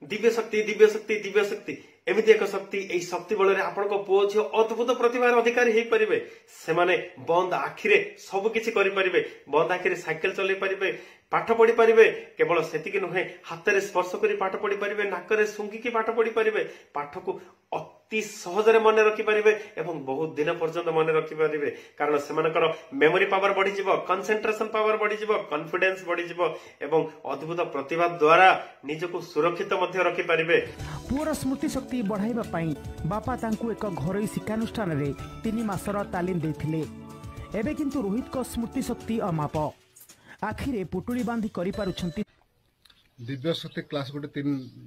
दिव्य शक्ति दिव्य शक्ति दिव्य शक्ति एमती एक शक्ति यही शक्ति बल आपण पुओ झील अद्भुत प्रतिभार अधिकारी हो पारे से बंद आखिरे सबकि करें बंद आखिरे साइकेल चल पारे पाठ पढ़ी पारे केवल सेतिक नुहे हाथ में स्पर्श कर पाठ पढ़ी पारे नाकरे सुंगिकी पाठ पढ़ी पारे पाठ को अति सहजरे मन रखिपारे एवं बहुत दिन पर्यंत मन रखिपारे कारण से मेमोरी पावर बढ़ी कंसंट्रेशन पावर बढ़ी कॉन्फिडेंस बढ़ी एवं अद्भुत प्रतिभा द्वारा निजको सुरक्षित रखिपारे। पुअर स्मृति शक्ति बढ़ाइबा पई बापा तांकु एक घरोई शिक्षानुष्ठान रे 3 मासर तालीम देथिले। एबे किंतु रोहित को स्मृति शक्ति अमाप आखिरे पुटुली बांधी करि पारुछंती। दिव्य शक्ति क्लास गोटे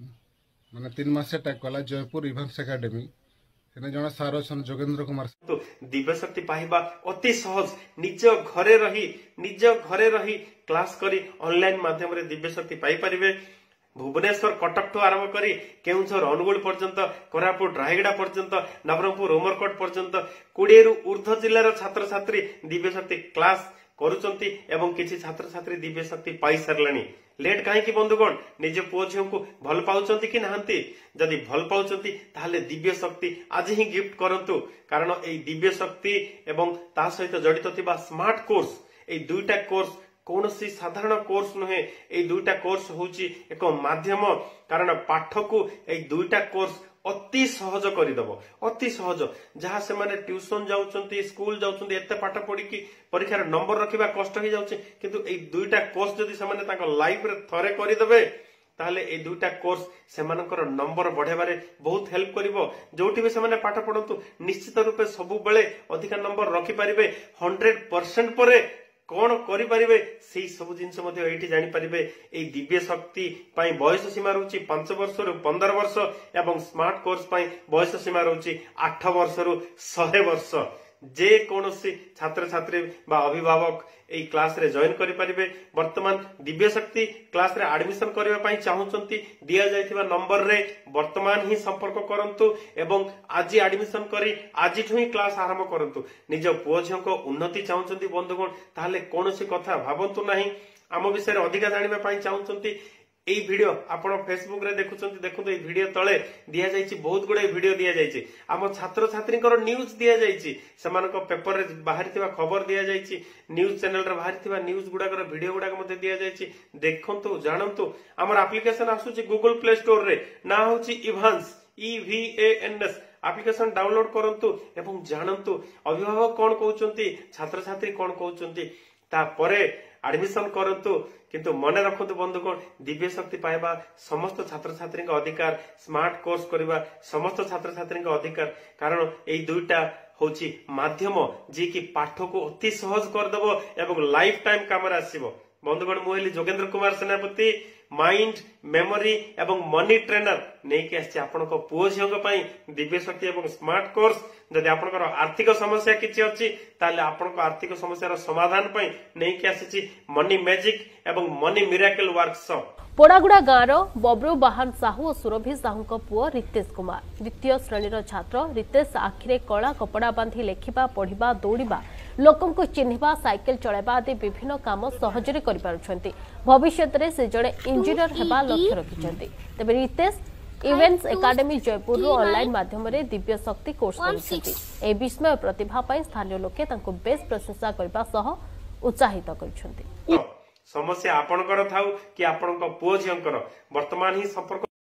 3 मास कला जयपुर इवेंट्स एकेडमी से जन सार अच्छा जोगेंद्र कुमार। तो दिव्य शक्ति पाइबा अति सहज निज घरे रही क्लास करी ऑनलाइन माध्यम रे दिव्य शक्ति पाई परिबे। भुवनेश्वर कटक ठू आरंभ करी केउझर अनुगुल पर्यंत कोरापुट रायगड़ा पर्यंत नवरंगपुर उमरकोट पर्यंत 20 रु ऊर्ध्व जिल्लार छात्र छात्री दिव्य शक्ति क्लास करुचंती एवं किछि छात्र छात्री दिव्य शक्ति पाई सारलानी। लेट कहीं बंधुगण निज पुओ झील को भल पाउचंती कि नाहंती जदि भल पाउचंती ताहले दिव्य शक्ति आज ही गिफ्ट करंतु कारण ए दिव्य शक्ति एवं ता सहित जड़ित थिबा स्मार्ट कोर्स ए दुईटा कोर्स कौन सी साधारण कोर्स नुहे ए दुईटा कोर्स होची एक माध्यम कारण पाठ को ए दुईटा कोर्स अति सहज करदेव अति सहज जहाँ से माने ट्यूशन जाउछंती स्कूल जाउछंती एते पाठ पढ़ी की परीक्षा नंबर रखिबा कष्ट हो जाउछ किंतु ए दुईटा कोर्स जदि से माने ताको लाइफ रे थरे करदेबे ताहले ए दुईटा कोर्स सेमानकर नंबर बढ़ेबारे बहुत हेल्प करिवो। जोठी भी सेमाने पाठ पढ़ंतु निश्चित रूपे सबु बेले अधिका नंबर रखि परिबे 100% परे कौन करें से सब जिनस जानी पारे। ये दिव्य शक्ति बयस सीमा रोचे 5 वर्ष रु 15 वर्ष एवं स्मार्ट कोर्स बयस सीमा रोचे 8 वर्ष रु 100 वर्ष। जे कौन छात्र छात्री बा अभिभावक ए क्लास रे जॉइन करि परिबे। वर्तमान दिव्य शक्ति क्लास रे एडमिशन करबा पई चाहउचंती दिया जायथिबा नंबर रे वर्तमान ही संपर्क करंतु एवं आज एडमिशन करी आज ही क्लास आरंभ करंतु। निज पुओ झियो को उन्नति चाहउचंती बंधुगण ताहले कोनोसी कथा भाबंतु नाही। आम विषय अधिका जानिबा पई चाहउचंती एई वीडियो आपण फेसबुक रे देखुचंती देखुतो एई वीडियो तळे दिया जायछि बहुत गुडे वीडियो दिया जायछि आम छात्र छात्रींकर न्यूज दिया जायछि सेमानक पेपर रे बाहरिथिबा खबर दिया जायछि न्यूज चैनल रे बाहरिथिबा न्यूज गुडाकर वीडियो गुडाक मध्ये दिया जायछि देखंतु जानंतु। हमर एप्लीकेशन आसुछि गूगल प्ले स्टोर रे ना होछि इभांस EVANS एप्लीकेशन डाउनलोड करंतु एवं जानंतु अभिभावक कोन कहउचंती छात्र छात्री कोन कहउचंती तापरे एडमिशन करंतु। किंतु मन रखंतु बंधुगण दिव्य शक्ति पाइबा समस्त छात्र छात्री अधिकार स्मार्ट कोर्स करबा समस्त छात्र छात्री अधिकार कारण ए दुईटा होची माध्यम जी की पाठ को अति सहज करदेव एवं लाइफ टाइम काम आसीबो। बंधुगण मुहेली जोगेंद्र कुमार सेनापति माइंड मेमोरी एवं मनी ट्रेनर नहीं आसी आपण पुओ झील दिव्य शक्ति एवं स्मार्ट कोर्स। जदि आपनकर आर्थिक समस्या किछि अछि ताले आपनकर आर्थिक समस्या समाधान पई नहीं आसी मनी मैजिक एवं मनी मिराकल वर्कशॉप। पोड़ागुड़ा गाँव बब्रू बाहन साहू और सुरभि साहू पुओ रितेश कुमार द्वितीय श्रेणीर छात्र रितेश आखिरे कला कपड़ा बांधि लेखिबा पढ़िबा दौड़िबा लोकं को चिन्हिबा साइकेल चलाइबा आदि विभिन्न काम सहजरे करि पारुछंती। भविष्य में से जड़े इंजीनियर हेबा लक्ष्य रखिछंती। तबे रितेश इवेंट्स एकेडमी जयपुर रो ऑनलाइन माध्यम रे दिव्य शक्ति कोर्स करुछंती। ए विस्मय प्रतिभा पई स्थानीय लोके तांको बेस प्रशंसा करबा सह उत्साहित करिछंती। समस्या आपणकर थाउ कि आपणक पुओ झियंकर वर्तमान ही संपर्क